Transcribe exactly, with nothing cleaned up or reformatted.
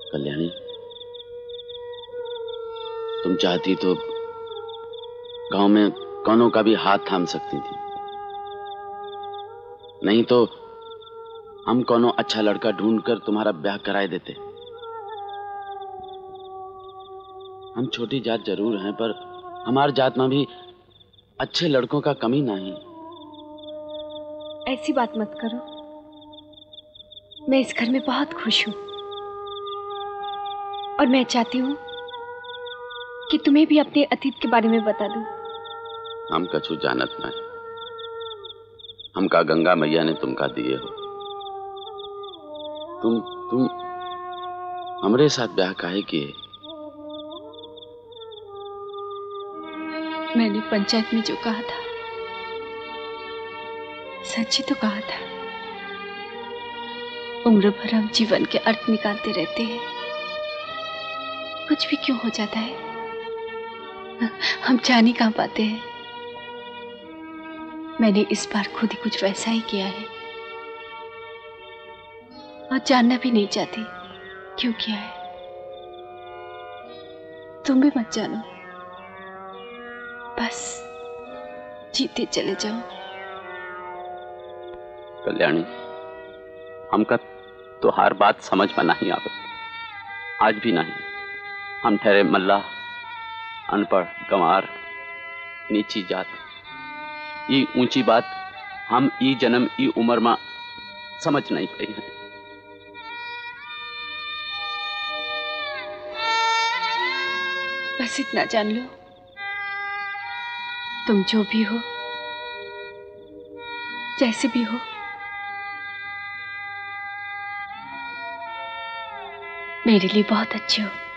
कल्याणी, तुम चाहती तो गांव में कौनों का भी हाथ थाम सकती थी, नहीं तो हम कौनों अच्छा लड़का ढूंढकर तुम्हारा ब्याह कराए देते। हम छोटी जात जरूर हैं, पर हमार जात में भी अच्छे लड़कों का कमी नहीं। ऐसी बात मत करो, मैं इस घर में बहुत खुश हूं और मैं चाहती हूं कि तुम्हें भी अपने अतीत के बारे में बता दूं। हम कछु जानत नहीं, हमका गंगा मैया ने तुमका दिए हो। तुम तुम हमरे साथ ब्याह काहे किए? मैंने पंचायत में जो कहा था सच ही तो कहा था। उम्र भर हम जीवन के अर्थ निकालते रहते हैं, कुछ भी क्यों हो जाता है हम जान ही कहां पाते हैं। मैंने इस बार खुद ही कुछ वैसा ही किया है और जानना भी नहीं चाहती क्यों किया है। तुम भी मत जानो, बस जीते चले जाओ। कल्याणी, हमका तो हर बात समझ में नहीं आवत, आज भी नहीं। हम ठहरे मल्लाह, अनपढ़, गंवार, नीची जात। ये ऊंची बात हम ई जन्म ई उम्र में समझ नहीं पाई है। बस इतना जान लो, तुम जो भी हो, जैसे भी हो, मेरे लिए बहुत अच्छे हो।